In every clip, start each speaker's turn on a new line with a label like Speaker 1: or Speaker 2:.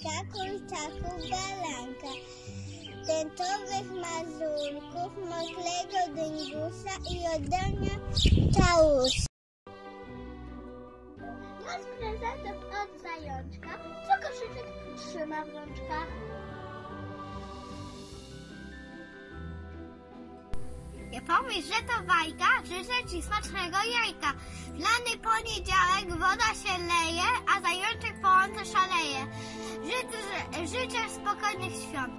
Speaker 1: jajka, kurczaków, baranka, tęczowych mazurków, mokrego dyngusa i oddania całusa. Masz prezent od zajączka, co koszyczek trzyma w rączkach. Nie powiesz, że to bajka, życzę ci smacznego jajka. W lany poniedziałek woda się leje, a zajączek po łące szaleje. Życzę spokojnych świąt.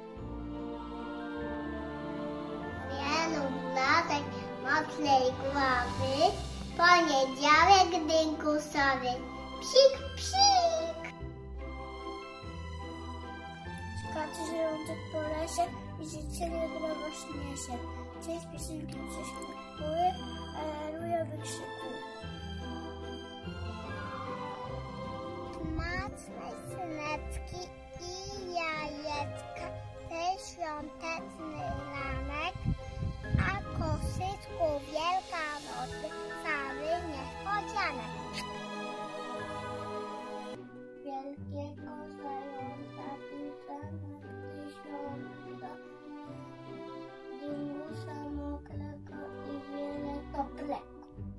Speaker 1: Wielu blatek mocnej głowy, poniedziałek dyngusowy. Psik, psik! Skacze żołądek po lesie i życzenie zdrowo śnie się. Część piosenki prześpiewały, aleluja wykrzykuje. Smacznej syneczki i jajeczka, ten świąteczny ranek, a koszyczku Wielkanocy cały niespodzianek. Wielkiego zająca pisanek tysiąca, dyngusa mokrego i wiele toplego.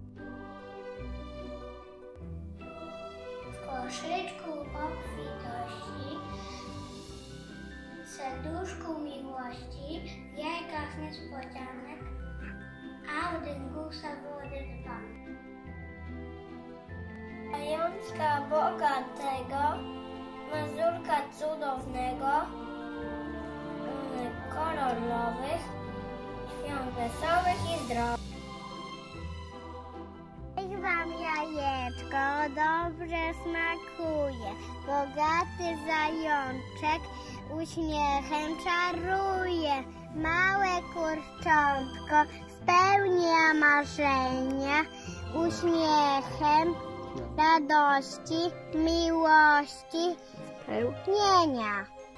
Speaker 1: W koszyczku obfitości, serduszku miłości, w jajkach niespodzianek, a w dyngusa wody dzbanek. Zajączka bogatego, mazurka cudownego, kolorowych, świąt wesołych i zdrowych. Niech wam jajeczko dobrze smakuje, bogaty zajączek uśmiechem czaruje. Małe kurczątko spełnia marzenia, uśmiechem radości, miłości, spełnienia.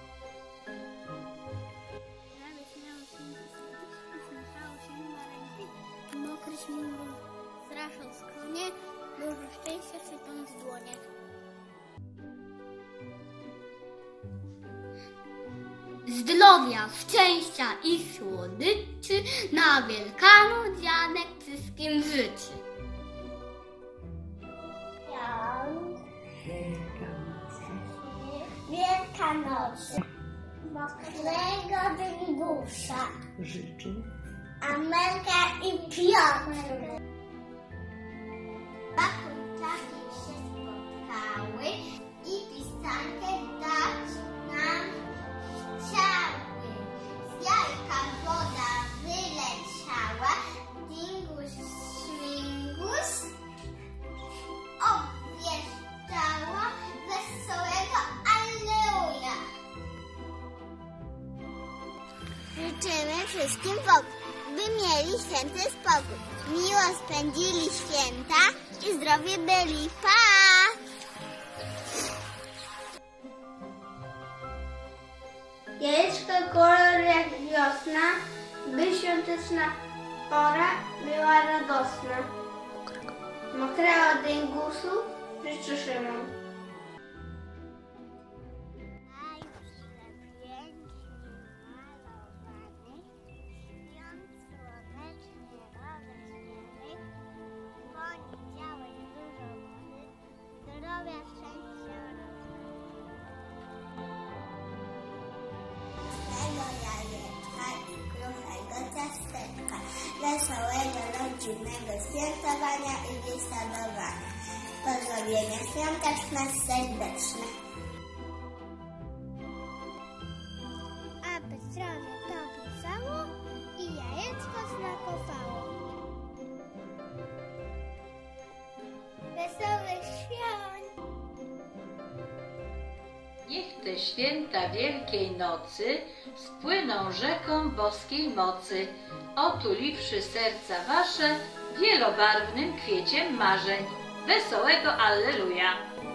Speaker 1: Mokry śnieg straszą skronie, dużo szczęścia sypiąc w dłonie.
Speaker 2: Zdrowia, szczęścia i słodyczy na Wielkanoc dziadek wszystkim życzy.
Speaker 1: Wielkanocy mokrego dyngusa
Speaker 3: życzy
Speaker 1: Amelka i Piotr. Dwa kurczaki się spotkały i pisankę dać nam chciały. Z jajka woda wyleciała, dingus śmigus obwieszczała wesołego alleluja. Życzymy wszystkim by mieli święty spokój, miło spędzili święta i zdrowie byli. Pa! Jajeczko kolor jak wiosna, by świąteczna pora była radosna. Mokrego dyngusu życzy Szymon. Wesołego, rodzinnego świętowania i biesiadowania. Pozdrowienia świąteczne serdeczne. Aby zdrowie to pisało i jajeczko smakowało. Wesołych świąt!
Speaker 3: Niech te święta Wielkiej Nocy spłyną rzeką boskiej mocy, otuliwszy serca wasze wielobarwnym kwieciem marzeń. Wesołego Alleluja!